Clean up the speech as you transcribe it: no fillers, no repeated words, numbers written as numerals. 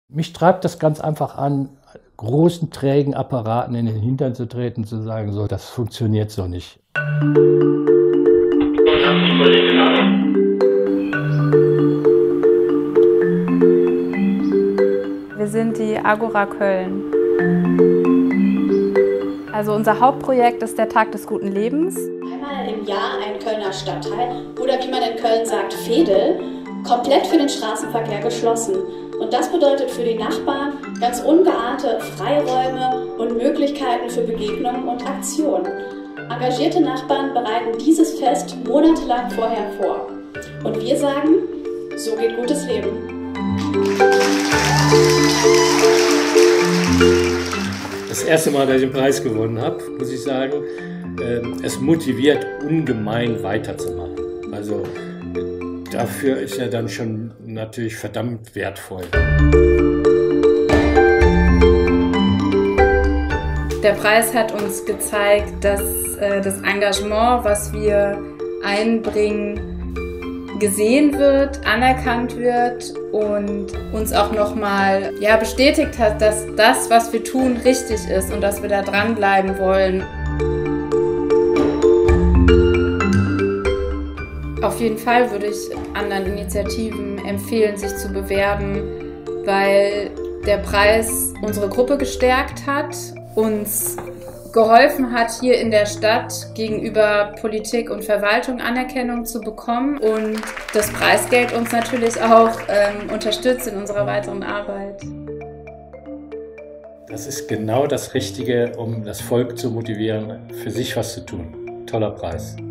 Mich treibt das ganz einfach an, großen, trägen Apparaten in den Hintern zu treten, zu sagen, so, das funktioniert so nicht. Wir sind die Agora Köln. Also unser Hauptprojekt ist der Tag des guten Lebens. Einmal im Jahr ein Kölner Stadtteil oder wie man in Köln sagt, Veedel, komplett für den Straßenverkehr geschlossen. Und das bedeutet für die Nachbarn ganz ungeahnte Freiräume und Möglichkeiten für Begegnungen und Aktionen. Engagierte Nachbarn bereiten dieses Fest monatelang vorher vor. Und wir sagen, so geht gutes Leben. Das erste Mal, dass ich den Preis gewonnen habe, muss ich sagen, es motiviert ungemein weiterzumachen. Also dafür ist er dann schon natürlich verdammt wertvoll. Der Preis hat uns gezeigt, dass das Engagement, was wir einbringen, gesehen wird, anerkannt wird und uns auch nochmal bestätigt hat, dass das, was wir tun, richtig ist und dass wir da dranbleiben wollen. Auf jeden Fall würde ich anderen Initiativen empfehlen, sich zu bewerben, weil der Preis unsere Gruppe gestärkt hat, uns geholfen hat, hier in der Stadt gegenüber Politik und Verwaltung Anerkennung zu bekommen und das Preisgeld uns natürlich auch unterstützt in unserer weiteren Arbeit. Das ist genau das Richtige, um das Volk zu motivieren, für sich was zu tun. Toller Preis.